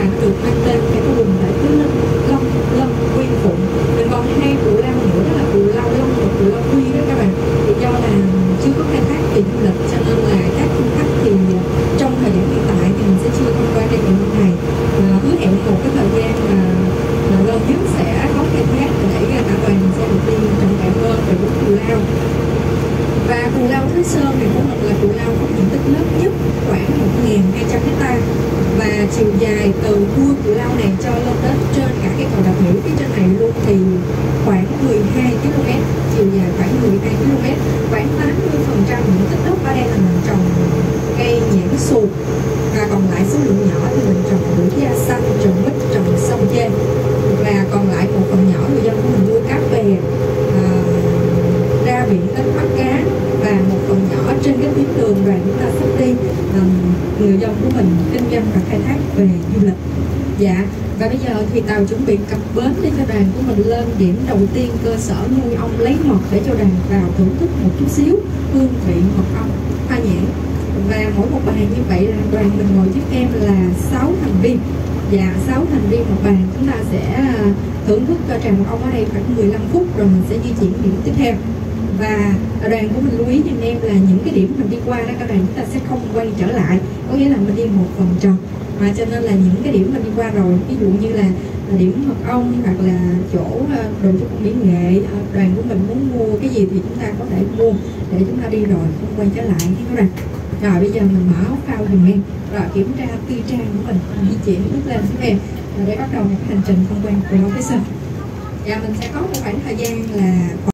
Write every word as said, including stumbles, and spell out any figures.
nó được mang tên cái vùng đại tứ lâm lâm lâm quy phụng. Mình còn hai cù lao nữa, đó là cù lao lâm và cù lao quy đó các bạn. Thì do là chưa có khai thác về du lịch cho nên là các du khách thì trong thời điểm hiện tại thì mình sẽ chưa thông qua đây ngày hôm nay. À, hứa hẹn một cái thời gian mà gần nhất sẽ có khai thác để cả đoàn mình sẽ được đi trọn vẹn hơn về bốn cù lao. Và cù lao Thới Sơn này của mình là cù lao có diện tích lớn nhất, khoảng một nghìn hai trăm héc-ta, và chiều dài từ đuôi cù lao này cho lên đến trên cả cái cầu Đàm Hiểu phía trên này luôn thì khoảng mười hai ki lô mét, chiều dài khoảng mười hai ki lô mét. Khoảng tám mươi phần trăm diện tích đất ở đây là mình trồng cây nhãn xuồng, và còn lại số lượng nhỏ thì mình trồng bưởi da xanh, trồng mít, trồng sông chê, và còn lại một phần nhỏ người dân của mình nuôi cá bè, à, ra biển đánh bắt cá, và một phần nhỏ trên cái tuyến đường đoàn chúng ta sắp đi um, người dân của mình kinh doanh và khai thác về du lịch. Dạ, và bây giờ thì tàu chuẩn bị cập bến để cho đoàn của mình lên điểm đầu tiên, cơ sở nuôi ong lấy mật, để cho đoàn vào thưởng thức một chút xíu hương vị mật ong hoa nhãn. Và mỗi một bàn như vậy là đoàn mình ngồi trước em là sáu thành viên. Dạ, sáu thành viên một bàn, chúng ta sẽ thưởng thức trà mật ong ở đây khoảng mười lăm phút rồi mình sẽ di chuyển điểm tiếp theo. Và đoàn của mình lưu ý giùm em là những cái điểm mình đi qua đó các đoàn chúng ta sẽ không quay trở lại, có nghĩa là mình đi một vòng tròn, mà cho nên là những cái điểm mình đi qua rồi, ví dụ như là điểm mật ong hoặc là chỗ đồ thủ công mỹ nghệ, đoàn của mình muốn mua cái gì thì chúng ta có thể mua để chúng ta đi rồi không quay trở lại nha các đoàn. Rồi bây giờ mình mở áo phao dùm em, rồi kiểm tra tư trang của mình, di chuyển bước lên giúp em để bắt đầu một hành trình tham quan của Thới Sơn. Và mình sẽ có một khoảng thời gian là